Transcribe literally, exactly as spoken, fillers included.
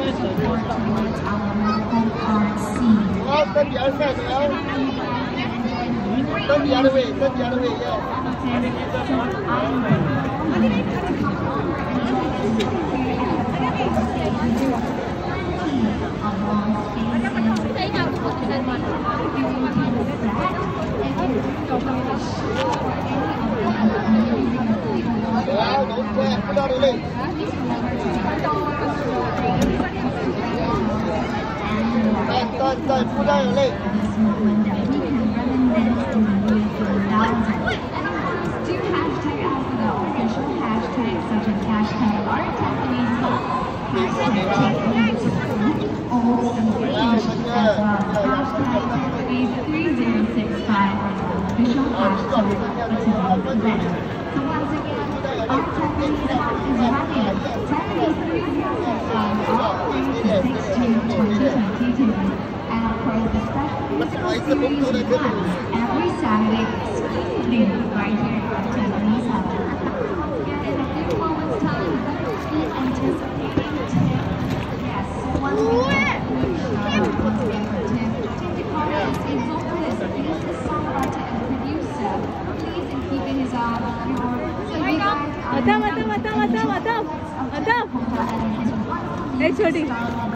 Oh, turn the other side, Noel. Turn the other way, turn the other way, yeah. Wow, don't sweat, put out the leg. Turn, turn, turn, put out your leg. Every Saturday, exclusively right here at Tiffany's Hub. And in a few moments' time, be anticipating Tiff. Yes, once again, once again for Tiff. Tiff DeCarlos is vocalist, he is the songwriter and producer. Please, in keeping his eye on your... So you guys... Madam, madam, madam, madam, madam, madam. Hey, Choti.